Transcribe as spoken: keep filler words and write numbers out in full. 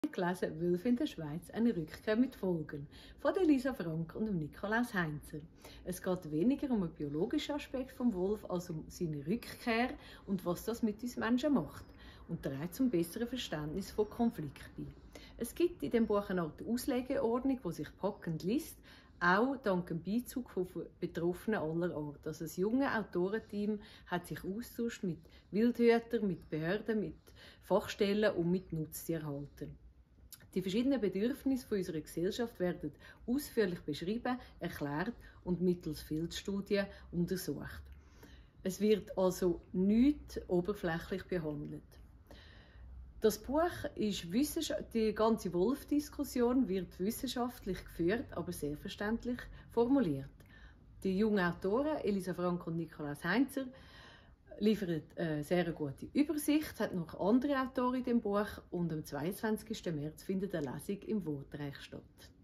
gelesen «Wölfe in der Schweiz. Eine Rückkehr mit Folgen» von Elisa Frank und Nikolaus Heinzer. Es geht weniger um den biologischen Aspekt vom Wolf als um seine Rückkehr und was das mit uns Menschen macht und trägt zum besseren Verständnis von Konflikten bei. Es gibt in dem Buch eine Art Auslegeordnung, die sich packend liest, auch dank dem Beizug von Betroffenen aller Art. Also das junge Autorenteam hat sich austauscht mit Wildhütern, mit Behörden, mit Fachstellen und mit Nutztierhaltern. Die verschiedenen Bedürfnisse unserer Gesellschaft werden ausführlich beschrieben, erklärt und mittels Feldstudien untersucht. Es wird also nicht oberflächlich behandelt. Das Buch ist wissenschaftlich, die ganze Wolf-Diskussion wird wissenschaftlich geführt, aber sehr verständlich formuliert. Die jungen Autoren Elisa Frank und Nikolaus Heinzer liefern eine sehr gute Übersicht, hat noch andere Autoren in dem Buch und am zweiundzwanzigsten März findet eine Lesung im Wortreich statt.